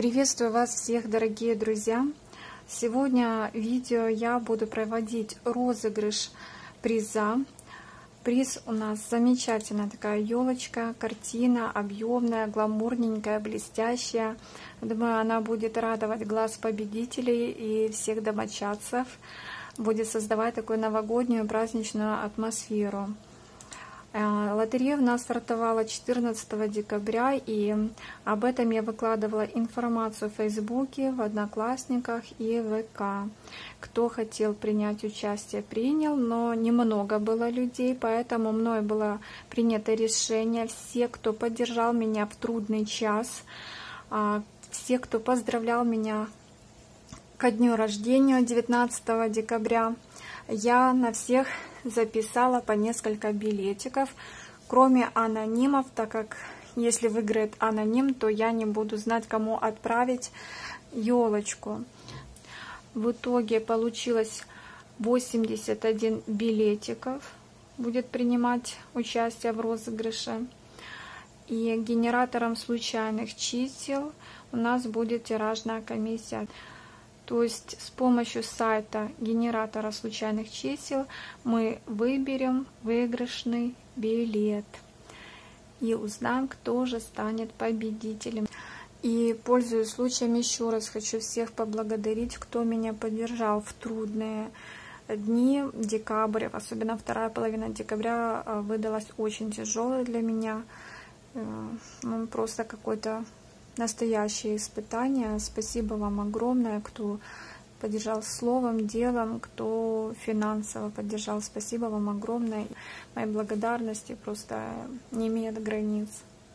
Приветствую вас всех, дорогие друзья! Сегодня в видео я буду проводить розыгрыш приза. Приз у нас замечательная такая елочка, картина объемная, гламурненькая, блестящая. Думаю, она будет радовать глаз победителей и всех домочадцев, будет создавать такую новогоднюю праздничную атмосферу. Лотерея у нас стартовала 14 декабря, и об этом я выкладывала информацию в Фейсбуке, в Одноклассниках и ВК. Кто хотел принять участие, принял, но немного было людей, поэтому мной было принято решение. Все, кто поддержал меня в трудный час, все, кто поздравлял меня ко дню рождения 19 декабря, я на всех записала по несколько билетиков, кроме анонимов, так как если выиграет аноним, то я не буду знать, кому отправить елочку. В итоге получилось 81 билетиков будет принимать участие в розыгрыше. И генератором случайных чисел у нас будет тиражная комиссия. То есть с помощью сайта генератора случайных чисел мы выберем выигрышный билет и узнаем, кто же станет победителем. И, пользуясь случаем, еще раз хочу всех поблагодарить, кто меня поддержал в трудные дни. Декабрь, особенно вторая половина декабря, выдалась очень тяжелой для меня. Просто какой-то настоящее испытание. Спасибо вам огромное, кто поддержал словом, делом, кто финансово поддержал. Спасибо вам огромное. Мои благодарности просто не имеют границ.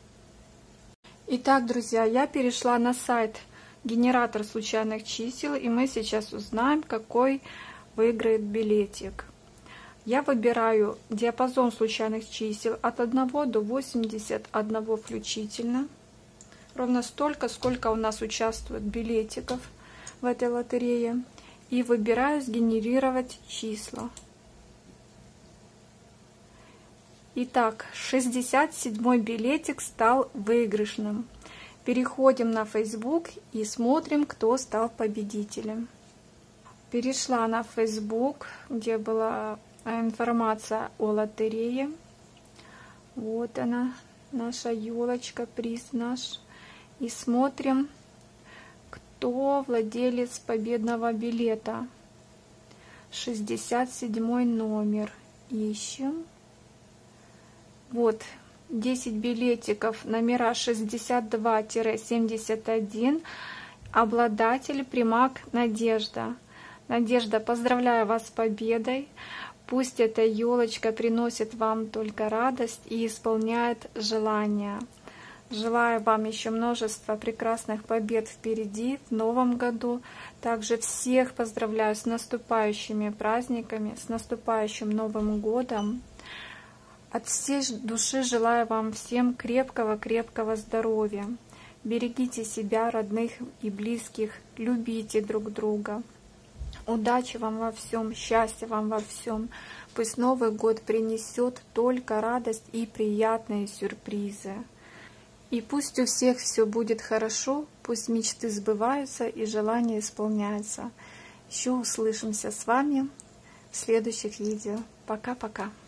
Итак, друзья, я перешла на сайт генератор случайных чисел, и мы сейчас узнаем, какой выиграет билетик. Я выбираю диапазон случайных чисел от 1 до 81 включительно. Ровно столько, сколько у нас участвует билетиков в этой лотерее. И выбираю сгенерировать числа. Итак, 67-й билетик стал выигрышным. Переходим на Facebook и смотрим, кто стал победителем. Перешла на Facebook, где была информация о лотерее. Вот она, наша елочка, приз наш. И смотрим, кто владелец победного билета. 67 номер. Ищем. Вот, 10 билетиков, номера 62-71. Обладатель Примак Надежда. Надежда, поздравляю вас с победой. Пусть эта елочка приносит вам только радость и исполняет желания. Желаю вам еще множества прекрасных побед впереди, в новом году. Также всех поздравляю с наступающими праздниками, с наступающим Новым годом. От всей души желаю вам всем крепкого здоровья. Берегите себя, родных и близких, любите друг друга. Удачи вам во всем, счастья вам во всем. Пусть Новый год принесет только радость и приятные сюрпризы. И пусть у всех все будет хорошо, пусть мечты сбываются и желания исполняются. Еще услышимся с вами в следующих видео. Пока-пока.